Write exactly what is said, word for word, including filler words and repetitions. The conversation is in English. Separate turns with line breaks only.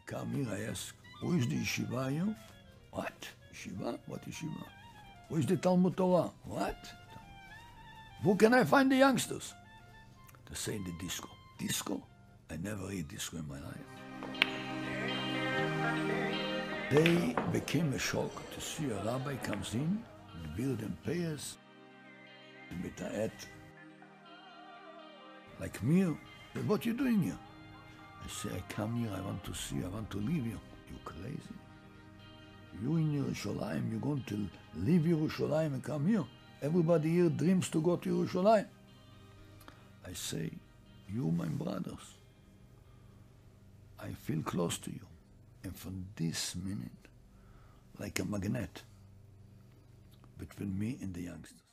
come here, I ask, who is the yeshiva here? What? Yeshiva? What yeshiva? Who is the Talmud Torah? What? Who can I find the youngsters? They say in the disco. Disco? I never heard disco in my life. They became a shock to see a rabbi comes in, the beard and payers, with a hat, like me. What you doing here? I say, I come here, I want to see, I want to leave you. You crazy? You in Yerushalayim, you're going to leave Yerushalayim and come here? Everybody here dreams to go to Yerushalayim. I say, you, my brothers, I feel close to you. And from this minute, like a magnet between me and the youngsters.